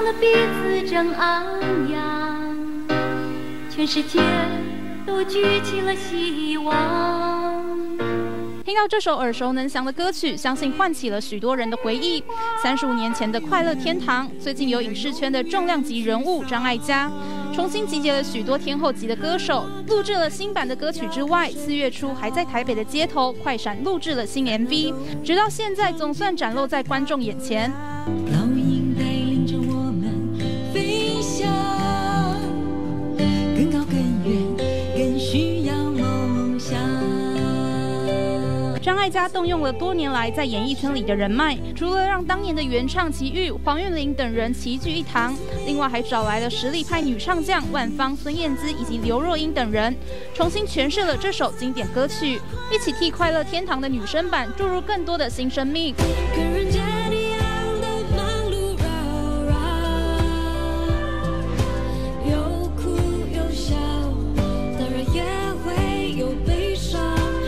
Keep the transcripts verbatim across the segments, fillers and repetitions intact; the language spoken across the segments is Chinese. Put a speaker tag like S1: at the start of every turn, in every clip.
S1: 了彼此正昂扬，全世界都举起了希望。
S2: 听到这首耳熟能详的歌曲，相信唤起了许多人的回忆。三十五年前的快乐天堂，最近有影视圈的重量级人物张艾嘉，重新集结了许多天后级的歌手，录制了新版的歌曲之外，四月初还在台北的街头快闪录制了新 M V， 直到现在总算展露在观众眼前。
S1: 老鹰带领着我们飞翔，更高更远，更需要梦想。
S2: 张艾嘉动用了多年来在演艺圈里的人脉，除了让当年的原唱齐豫、黄韵玲等人齐聚一堂，另外还找来了实力派女唱将万芳、孙燕姿以及刘若英等人，重新诠释了这首经典歌曲，一起替《快乐天堂》的女生版注入更多的新生命。
S1: 跟人间一样的忙碌扰扰，有哭有笑，当然也会有悲伤。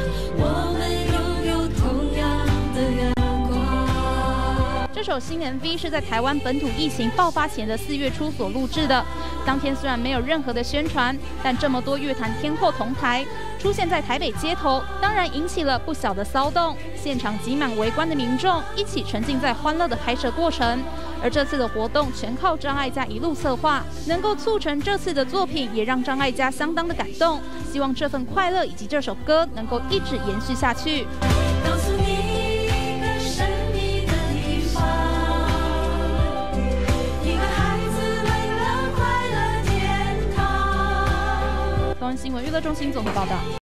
S2: 这首新 M V 是在台湾本土疫情爆发前的四月初所录制的。当天虽然没有任何的宣传，但这么多乐坛天后同台，出现在台北街头，当然引起了不小的骚动。现场挤满围观的民众，一起沉浸在欢乐的拍摄过程。而这次的活动全靠张艾嘉一路策划，能够促成这次的作品，也让张艾嘉相当的感动。希望这份快乐以及这首歌能够一直延续下去。
S1: 告诉你
S2: 新闻娱乐中心综合报道。